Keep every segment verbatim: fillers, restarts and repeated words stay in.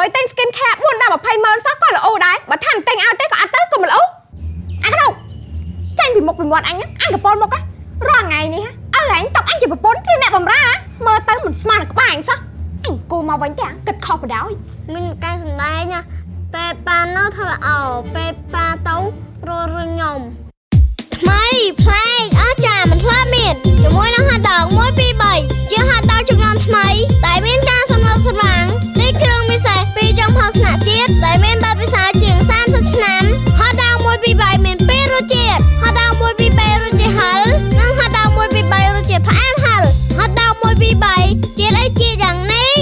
យតែង skin care bốnដល់ยี่สิบម៉ឺនសោះក៏ល្អដែរបើថាមិនតែងឲ្យទេក៏អត់ទៅក៏មិនល្អអាក្នុងចាញ់ពីមុខពីមាត់អញអញកប៉លមុខរាល់ថ្ងៃនេះអើអញຕົកអញជាប្រពន្ធគឺអ្នកបំរើមើលទៅមិនស្មានក្បាលអញសោះអញគូមកវិញទេគិតខុសបដ ாய் មានការសម្ដែងពេលប៉ានៅធ្វើល្អពេលប៉ាទៅរលរញោមថ្មីផ្លែកអស់ចាមិនធ្លាប់មានជាមួយនឹងហាត់ដងមួយពីរបីជាហាត់ដងចំនួនថ្មីតែមានការសម្រាប់សម្រាំងនេះគ្រឿងពិសេសពីចុងផលស្នាក់ជាតិតែមានបទពិសោធន៍ជាងសាមសិបឆ្នាំហាត់ដងមួយពីរបីមានពីររសជាតិហាត់ដងមួយពីរបីរសជាតិហឹលនិងហាត់ដងមួយពីរបីរសជាតិផ្អែមហឹលហាត់ដងមួយពីរបីជាតិអីជាយ៉ាងនេះ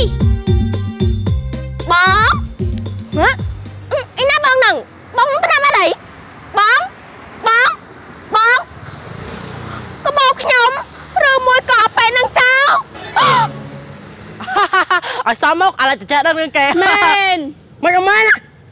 បងហ៎អីណាបងនឹងបងទៅណាមកđâyបងបងបងក៏បោកខ្ញុំឬមួយក៏ពេលនឹងចោលឲ្យសមមកអាឡតិចដល់រឿងគេមែនមិនអមែន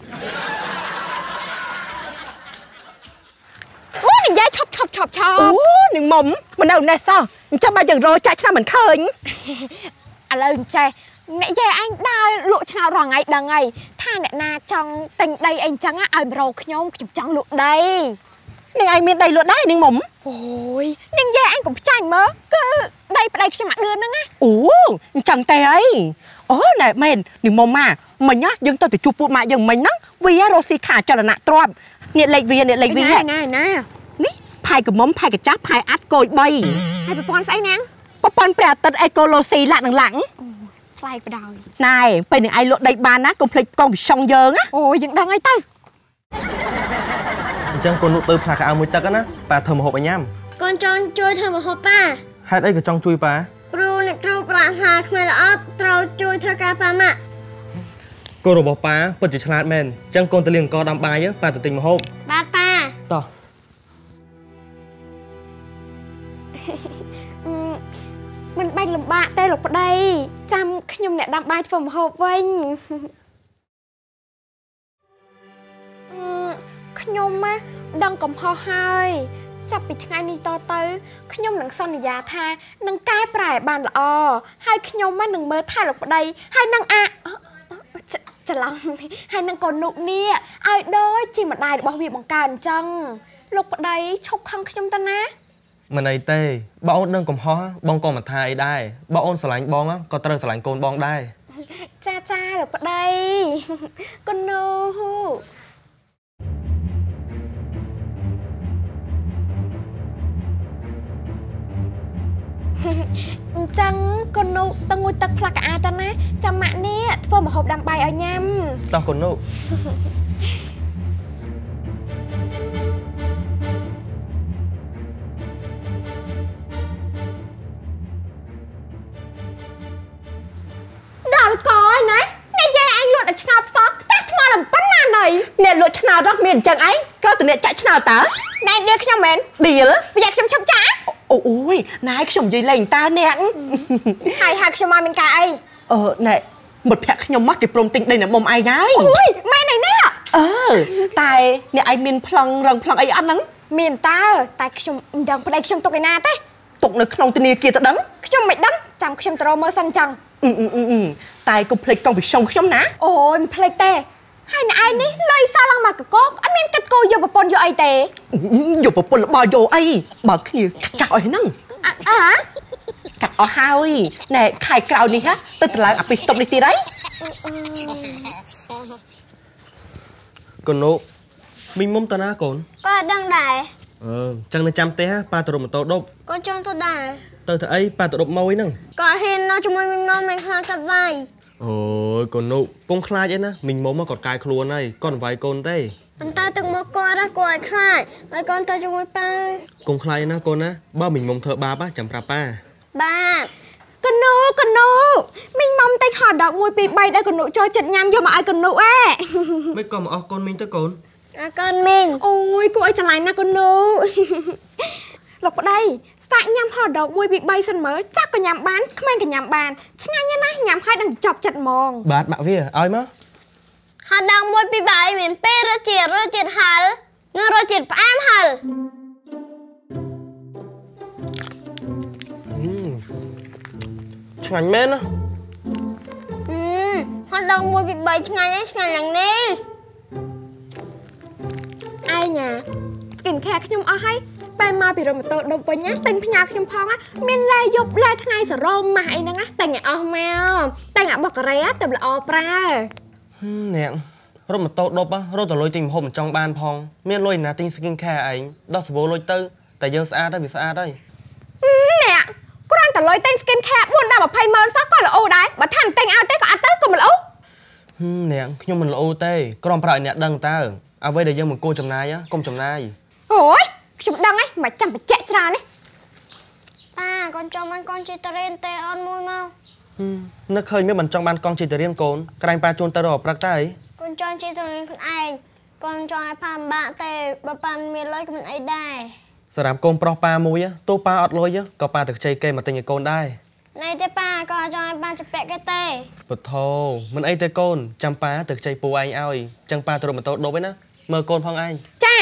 អូនិយាយឈប់ឈប់ឈប់ឈប់អូនឹងមុំមិននៅនេះសោះអញ្ចឹងបើយើងរចាច់ឆ្នាំមិនឃើញឥឡូវអញ្ចេះអ្នកយាយអញដើរលក់ឆ្នោតរាល់ថ្ងៃដឹងហើយថាអ្នកណាចង់ទិញដីអីអញ្ចឹងឲ្យមករកខ្ញុំខ្ញុំចង់លក់ដីនឹងឯងមានដីលក់ដែរនឹងមុំអូយនឹងយាយអញកុំចាញ់មើលគឺដីប្តីខ្ញុំមួយดือนហ្នឹងណាអូអញ្ចឹងទេអីអូណែមែននឹងមុំម៉ាមិញណាយើងទៅទៅជួបពួកម៉ាក់យើងមិញហ្នឹងវារស់ស៊ីខាចលនាទ្របនេះលេខវានេះលេខវាណាណាណានេះផាយកមុំផាយកចាស់ផាយអាត់គយបីហើយប្រព័ន្ធស្អីណាប្រព័ន្ធព្រះអាទិត្យអេកូឡូស៊ីឡាក់នឹងឡាក់ថ្លៃបដ ாய் ណែពេលនឹងឯងលក់ដីបានណាកុំភ្លេចកងពិសងយើងណាអូយយើងដឹងហើយទៅអញ្ចឹងកូននោះទៅផ្លាកៅមួយទឹកណាប៉ាធ្វើម្ហូបឲ្យញ៉ាំកូនចង់ជួយធ្វើម្ហូបប៉ាហេតុអីក៏ចង់ជួយប៉ាគ្រូអ្នកគ្រូប្រាប់ថាក្មេងល្អត្រូវជួយធ្វើការប៉ាម៉ាក់កូនរបស់ប៉ាពិតជាឆ្លាតមែនអញ្ចឹងកូនទៅលាងអង្គដាំបាយប៉ាទៅទិញម្ហូបបាទប៉ាតោះមិនបាច់លំបាកទេលោកប្តីចាំខ្ញុំអ្នកដាំបាយធ្វើម្ហូបវិញខ្ញុំណាដឹងកំហុសហើយចាប់ពីថ្ងៃនេះតទៅខ្ញុំនឹងសន្យាថានឹងកែប្រែបានល្អហើយខ្ញុំនឹងមើលថែលោកប្តីហើយនឹងអាច្រឡំហើយនឹងកូននុកនេះឲ្យដូចជាម្ដាយរបស់វាបង្កើតអញ្ចឹងលោកប្តីឈប់ខឹងខ្ញុំទៅណាមិនអីទេបើអូនដឹងកំហុសបងក៏មិនថាអីដែរបើអូនស្រឡាញ់បងក៏ត្រូវស្រឡាញ់កូនបងដែរចាចាលោកប្តីកូននូអញ្ចឹងកូននូទៅងូតទឹកផ្លាក់កាអាទៅណាចាំម៉ាក់នេះធ្វើម្ហូបដាំបាយឲ្យញ៉ាំតោះកូននូដល់កយណាអ្នកយាយអញលក់តែឆ្នោតផ្សោះផ្ទះថ្មលំប៉ុណ្ណាណៃអ្នកលក់ឆ្នោតដល់មានអញ្ចឹងឯងក៏ទៅអ្នកចាក់ឆ្នោតតើណែឌីលខ្ញុំមែនឌីលប្រយ័ត្នខ្ញុំឈប់ចាក់អូយណែខ្ញុំនិយាយលេងតើអ្នកហើយហើយខ្ញុំមកមានការអីអឺណែមិត្តភក្តិខ្ញុំមកគេព្រមទិញដីអ្នកមុំឯងហើយអូយម៉ែណៃនេះអឺតែអ្នកឯងមានប្លង់រឹងប្លង់អីអត់ហ្នឹងមានតើតែខ្ញុំមិនដឹងប្តីខ្ញុំទុកឯណាទេទុកនៅក្នុងធនាគារទៅដឹងខ្ញុំមិនដឹងចាំខ្ញុំទៅរកមើលសិនចឹងអឺអឺតែកុំភ្លេចកង់ពីខ្ញុំខ្ញុំណាអូយមិនភ្លេចទេហើយអ្នកឯងនេះលុយសល់ឡើងមកកកអត់មានគិតគូយកប្រពន្ធយកអីទេយកប្រពន្ធរបស់យកអីបើគ្នាចាក់អស់ហ្នឹងអើកាត់អស់ហើយណែខែក្រោយនេះហ៎ទៅតម្លើងអាពីស្តុកនេះទៀតហើយកូននោះមីងមុំតាណាកូនក៏ដឹងដែរអឺចឹងនៅចាំផ្ទះប៉ាទៅរកម៉ូតូដប់កូនចង់ទៅដែរទៅទៅអីប៉ាទៅដប់ម៉ួយហ្នឹងក៏ហ៊ាននៅជាមួយមីងមុំមិនខ្លាចកាត់វាយអូយកូននោះកុំខ្លាចអីណាមីងមុំមកគាត់កាយខ្លួនហើយគាត់មិនវាយកូនទេប៉ុន្តែទឹកមកគាត់ណាគាត់ឲ្យខ្លាចហើយកូនទៅជាមួយប៉ាកុំខ្លាចណាកូនណាបើមីងមុំធ្វើបាបចាំប្រាប់ប៉ាបាទកនូកនូមីងមុំតែខដកមួយពីរបីដល់កនូចូលចិត្តញ៉ាំយកមកឲ្យកនូអេមិនក៏មកអស់កូនមីងទៅកូនអើកូនមីងអូយគួរឲ្យឆ្លាញ់ណាកនូលោកប្តីសាច់ញ៉ាំហដកមួយពីរបីសិនមើលចាស់ក៏ញ៉ាំបានក្មេងក៏ញ៉ាំបានឆ្ងាញ់ណាស់ញ៉ាំហើយដល់ចប់ចិត្តហ្មងបាទម៉ាក់វាឲ្យមកហដកមួយពីរបីមានពីររសជាតិរសជាតិហឹលនិងរសជាតិផ្អែមហឹលឆ្ងាញ់មែនណាអឺហ đằng mua bị bậy ngày ấy ngày lần đi ai nhàกินแค่ขยมเอาให้ไปมาปีเรามาโตดมวันนี้แต่งพญาขยมพองอ่ะเมียนลายยบลายทั้งไงสรมมาไอ้นั่งอ่ะแต่งอย่างเอาแมวแต่งอ่ะบอกอะไรอ่ะแต่ละออปลาเนี่ยรถมาโตดบอ่ะรถแต่ลอยจริงผมจังบานพองเมียนลอยนะติงสกินแค่ไอ้ดอกสบู่ลอยเตอร์แต่ยังสะอาดได้วิสะอาดได้เนี่ยก็ร่างแต่ลอยแต่งสกินแค่บนดาวแบบไพเมอร์ซักก็ละโอ้ได้บัดทันแต่งเอาเต้ก็อัดเต้ก็มาละโอ้เนี่ยขยมมันละโอ้เต้กรอมปลายเนี่ยดังตาเอาไว้เดี๋ยวยังมึงโกจำนายอ่ะก้มจำนายโอ้ยชุบดังไงมาจำไปแจ๊ะจราเนี่ยป้าก่อนจอมันก่อนจิตเรียนเตออนมวยเมานึกเคยไม่บันจังบานกองจิตเรียนโกนกลายปลาโจนตลอดปลักใจก่อนจอนจิตเรียนคนไอก่อนจอยพามบะเตะบะปันมีเลยกับมันไอได้สนามโกนปลอกปลามวยอ่ะตัวปลาอดลอยอ่ะก็ปลาตึกใจเกยมาตีอย่างโกนได้ในเตป้าก่อนจอยปลาจะแปะแกเตะปะโธมันไอเตโกนจำปลาตึกใจปูไอเอาอีจังปลาตัวมันโตโดไปนะเมื่อโกนพองไอจ้า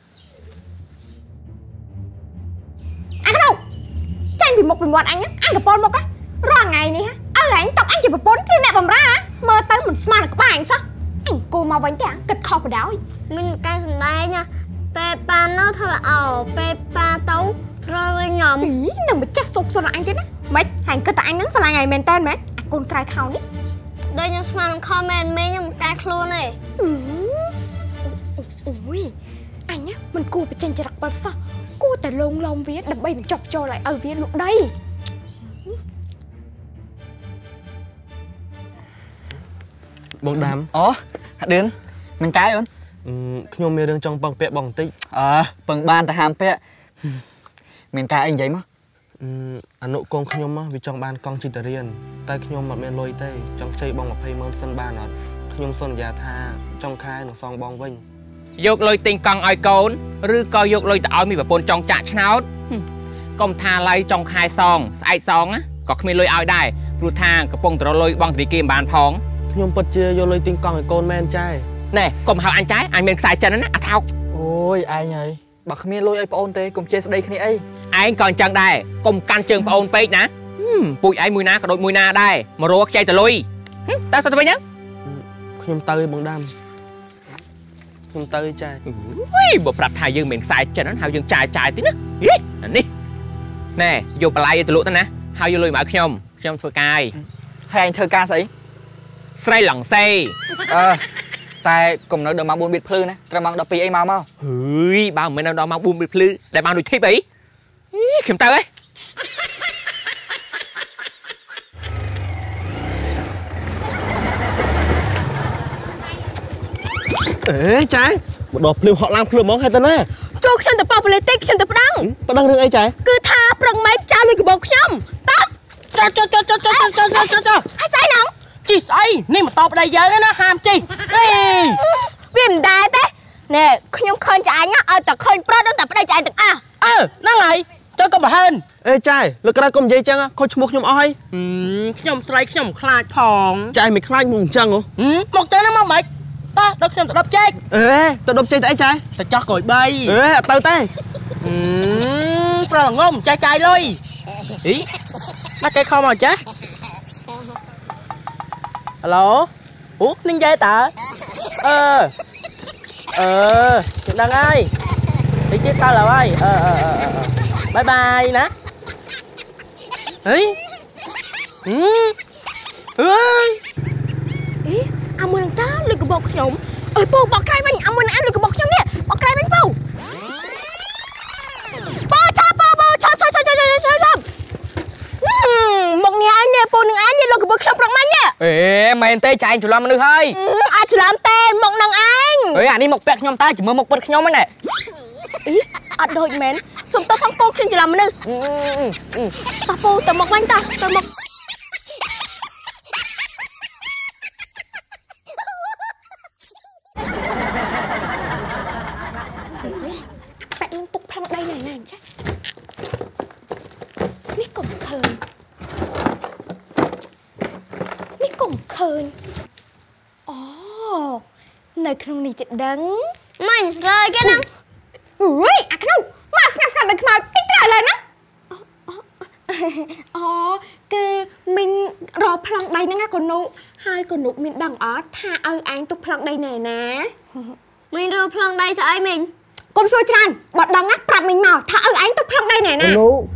anh cái đâu tranh bị một bình quạt anh á anh gặp bồn một á rồi ngày này hả ở anh tập anh chỉ bị bốn cái nè bầm ra hả mơ tới mình smart là các bạn sao anh cô mau bánh chả kịch kho vào đó mình cay sầm đây nha Peppa nó thật là ảo Peppa tấu rồi nhầm ý nằm bị chắc sụp sụp anh chứ đó mấy hàng cơ tại anh nắng sao lại ngày mình tên mấy anh con trai khao đi đây nha smart comment mấy nhưng cay luôn này ui anh nhá mình cô bị tranh chỉ đặt bật sao côแต่ลงลงเวียดดับใบมันจบโจlại ởเวียดลูกđây bông đám ủa đến mình cái luôn nhôm miêu đang trong băng pẹ băng tích ờ băng ban tại hàm pẹ mình cái anh giấy mà anh nội con nhôm á vì trong ban con chỉ tờ riêng tay nhôm mặt men lôi tay trong chơi băng mặt hay mơn sân ban ở nhôm sân già tha trong khai nó song bong vinh យកលុយទិញកង់ឲ្យកូនឬក៏យកលុយទៅឲ្យមីប្រពន្ធចង់ចាក់ឆ្នោតកុំថាឡៃចង់ខែសងស្អែកសងក៏គ្មានលុយឲ្យដែរព្រោះថាកំពុងតែរលុយបងធនាគារមិនបានផងខ្ញុំពិតជាយកលុយទិញកង់ឲ្យកូនមែនចាណែកុំហៅអញចាអញមានខ្សែចិនណាអាថោកអូយឯងហើយបើគ្មានលុយឲ្យប្អូនទេកុំជេរស្ដីគ្នាអីឯងក៏អញ្ចឹងដែរកុំកាន់ជើងប្អូនពេកណាពូជឯងមួយណាក៏ដូចមួយណាដែរមករកខ្ចីតលុយតើទៅវិញហ្នឹងខ្ញុំទៅបងដាំខ្ញុំទៅចាយអុយបើប្រាប់ថាយើងមិនខ្សែចិនហ្នឹងហើយយើងចាយចាយតិចណាយីនេះណែយកបន្លែទៅលក់ទៅណាហើយយកលុយមកឲ្យខ្ញុំខ្ញុំធ្វើការហើយឯងធ្វើការស្អីស្រីឡង់សេអឺតែកុំនៅដល់ម៉ោងបួនបៀតភ្លឺណាត្រូវម៉ោងដប់ពីរអីមកមកហឺយបើមិនមែនដល់ម៉ោងបួនបៀតភ្លឺដែលបានដូចធីបអីខ្ញុំទៅហ៎អេចាយមកដល់ភ្លឺហក់ឡើងភ្លឺហ្មងហើយតើណាចូលខ្ញុំទៅប៉ប៉ូលីទិកខ្ញុំទៅប្តឹងប្តឹងរឿងអីចាយគឺថាប្រឹងម៉េចចាស់លុយកបោកខ្ញុំតើចុចចុចចុចចុចចុចចុចចុចហើយស្អីឡងជីស្អីនេះមកតបប្តីយើងណាហាមជីអេវាមិនដែរទេណែខ្ញុំឃើញចាអញឲ្យតែឃើញប្រុសដល់តែប្តីចាអញទាំងអស់អើហ្នឹងហើយចូលកុំប្រហើនអេចាយលើក្រោយកុំនិយាយចឹងខូចឈ្មោះខ្ញុំអស់ហើយខ្ញុំស្រីខ្ញុំខ្លាចផងចាយមិនខ្លាចមកអញ្ចឹងហ៎មកទៅណាមកមិនតើដល់ខ្ញុំទៅដប់ចេកអេទៅដប់ចេកទៅអីចាយទៅចោះក្រួយបីអេអត់ទៅទេប្រងងចាយចាយលុយអីណាគេខំមកចាហៅឡូអូនឹងយាយតើអឺអឺខ្ញុំដឹងហើយតិចទៀតដល់ហើយអឺអឺបាយបាយណាហេហឺអើយអីអាមួយនឹងតើលុយកបោកខ្ញុំអើយពូបោកក្រៃវិញអាមួយនឹងអាលុយកបោកខ្ញុំនេះបោកក្រៃវិញពូបោឆាបោបោឆាឆាឆាឆាឆាមកនេះអញនេះពូនឹងអញនេះលុយកបោកខ្ញុំប្រឹងម៉ាញ់នេះអេមែនទេចាញ់ច្រឡំមនុស្សហើយអាចច្រឡំទេមកនឹងអញអេអានេះមកពាក់ខ្ញុំតើជំរឿមកពិតខ្ញុំហ្នឹងណែអីអត់ដូចមែនសុំទៅផងពូខ្ញុំច្រឡំមនុស្សតោះពូទៅមកវិញតោះទៅមកបែកនឹងទុកផ្លង់ដីណែណាចានេះកុំឃើញនេះកុំឃើញអូនៅក្នុងនេះទៅដឹងម៉ាញ់រើយគេហ្នឹងអុយអាក្នុងមកស្ងាត់ស្ងាត់ដល់ខ្មៅតិចត្រូវឡើយណា Ồ, cái mình rò plong đây nè con nụ. Hai con nụ mình đằng ó tha ơi anh tục plong đây nè nè. Mình rô plong đây thôi mình. Con xui chan, bọt đằng á, prap mình màu tha ơi anh tục plong đây nè nè. Con nụ